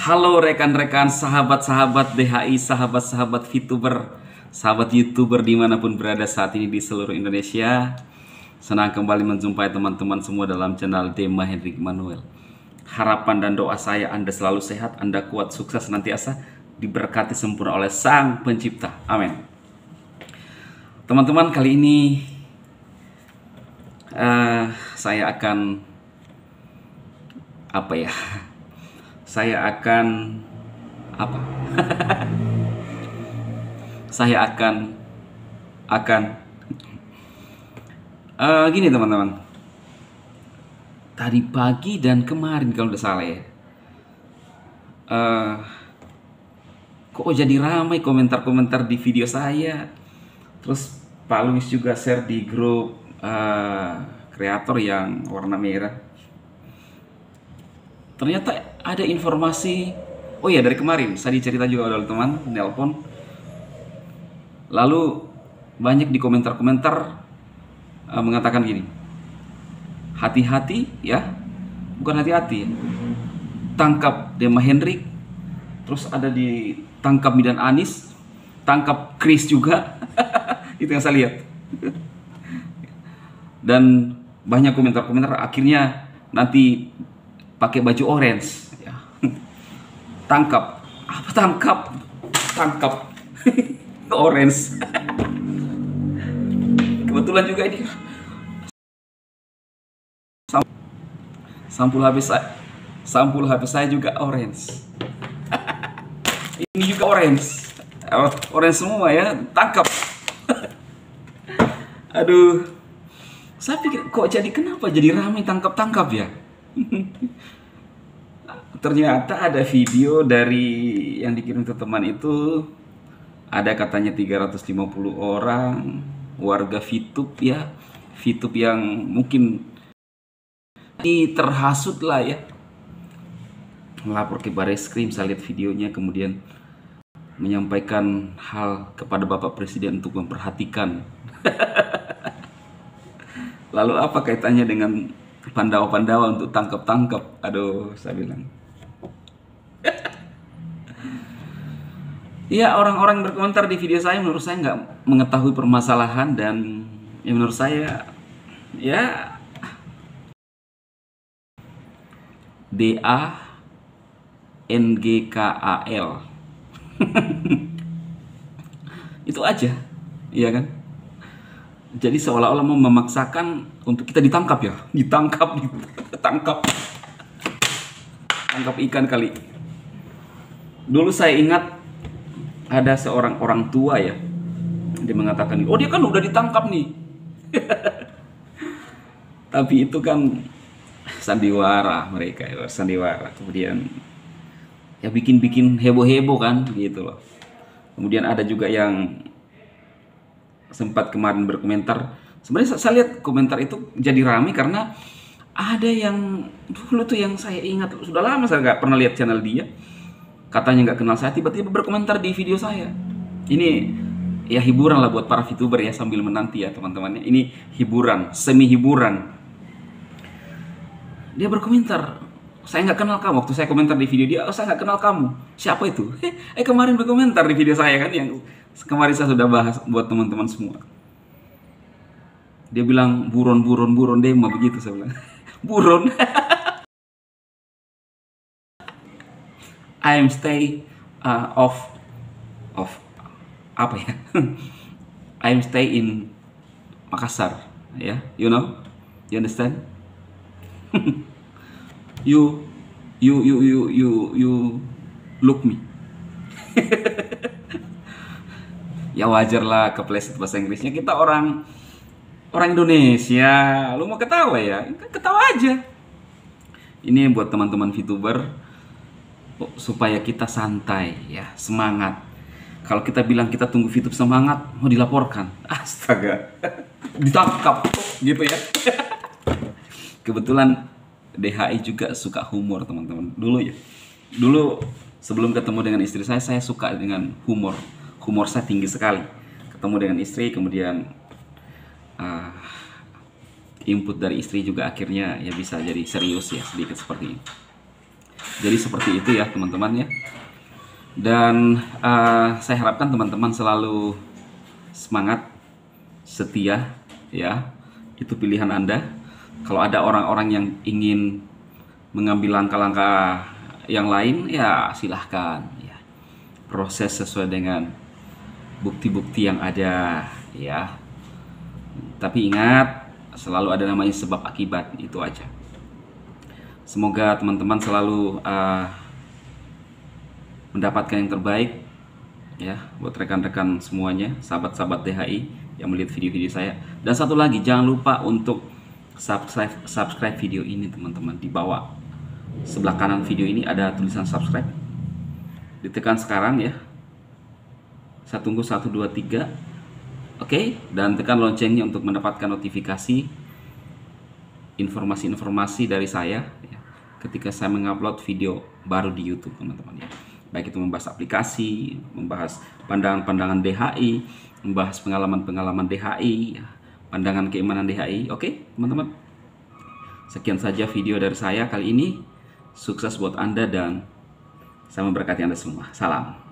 Halo rekan-rekan, sahabat-sahabat DHI, sahabat-sahabat VTuber, sahabat YouTuber dimanapun berada saat ini di seluruh Indonesia. Senang kembali menjumpai teman-teman semua dalam channel Dema Hendrik Manuel. Harapan dan doa saya Anda selalu sehat, Anda kuat, sukses senantiasa, diberkati sempurna oleh Sang Pencipta. Amin. Teman-teman, kali ini saya akan saya akan gini teman-teman. Tadi pagi dan kemarin kalau tidak salah ya, kok jadi ramai komentar-komentar di video saya. Terus Pak Luis juga share di grup kreator yang warna merah. Ternyata ada informasi, oh ya, dari kemarin saya dicerita juga oleh teman nelpon. Lalu banyak di komentar-komentar mengatakan gini, hati-hati ya, bukan hati-hati ya, tangkap Dema Hendrik. Terus ada di tangkap Midan Anis, tangkap Chris juga. Itu yang saya lihat. Dan banyak komentar-komentar, akhirnya nanti pakai baju orange ya. Tangkap apa, tangkap orange. Kebetulan juga ini sampul HP saya juga orange. Ini juga orange semua ya, tangkap. Aduh, saya pikir kenapa jadi ramai tangkap ya. Ternyata ada video dari yang dikirim ke teman itu, ada katanya 350 orang warga VTube ya, VTube yang mungkin ini terhasut lah ya, melapor ke Bareskrim. Saya lihat videonya, kemudian menyampaikan hal kepada Bapak Presiden untuk memperhatikan. Lalu apa kaitannya dengan Pandawa-Pandawa untuk tangkap? Aduh, saya bilang. Ya, orang-orang yang berkomentar di video saya menurut saya nggak mengetahui permasalahan, dan ya menurut saya ya DANGKAL. Itu aja, iya kan? Jadi seolah-olah mau memaksakan untuk kita ditangkap ya, tangkap ikan kali. Dulu saya ingat ada seorang orang tua ya, dia mengatakan, oh dia kan udah ditangkap nih. Tapi itu kan sandiwara mereka ya, sandiwara. Kemudian ya bikin heboh-heboh kan gitu loh. Kemudian ada juga yang sempat kemarin berkomentar. Sebenarnya saya lihat komentar itu jadi ramai karena ada yang dulu tuh yang saya ingat, sudah lama saya nggak pernah lihat channel dia, katanya nggak kenal saya, tiba-tiba berkomentar di video saya. Ini ya hiburan lah buat para VTuber ya, sambil menanti ya teman-temannya. Ini hiburan, semi hiburan. Dia berkomentar, saya nggak kenal kamu. Waktu saya komentar di video dia, oh saya nggak kenal kamu. Siapa itu? Kemarin berkomentar di video saya kan, yang kemarin saya sudah bahas buat teman-teman semua. Dia bilang buron Dema, begitu saya bilang. Buron. I am stay of apa ya? I am stay in Makassar, ya, you understand? you look me. Ya wajar lah kepleset bahasa Inggrisnya, kita orang Indonesia, lu mau ketawa ya, ketawa aja. Ini buat teman-teman VTuber supaya kita santai ya, semangat. Kalau kita bilang kita tunggu VTube semangat, mau dilaporkan, astaga, ditangkap gitu ya. Kebetulan DHI juga suka humor teman-teman. Dulu sebelum ketemu dengan istri saya suka dengan humor saya tinggi sekali. Ketemu dengan istri, kemudian input dari istri juga akhirnya ya bisa jadi serius ya, sedikit seperti ini. Jadi seperti itu ya teman-teman ya. Dan saya harapkan teman-teman selalu semangat, setia ya. Itu pilihan Anda. Kalau ada orang-orang yang ingin mengambil langkah-langkah yang lain, ya silahkan ya. Proses sesuai dengan bukti-bukti yang ada ya. Tapi ingat, selalu ada namanya sebab akibat, itu aja. Semoga teman-teman selalu mendapatkan yang terbaik ya buat rekan-rekan semuanya, sahabat-sahabat DHI yang melihat video-video saya. Dan satu lagi, jangan lupa untuk subscribe video ini teman-teman. Di bawah sebelah kanan video ini ada tulisan subscribe. Ditekan sekarang ya. Saya tunggu 1 2 3. Oke, dan tekan loncengnya untuk mendapatkan notifikasi informasi-informasi dari saya ya, ketika saya mengupload video baru di YouTube teman-teman ya. Baik itu membahas aplikasi, membahas pandangan-pandangan DHI, membahas pengalaman-pengalaman DHI ya, pandangan keimanan DHI. Oke teman-teman, sekian saja video dari saya kali ini. Sukses buat Anda dan saya memberkati Anda semua. Salam.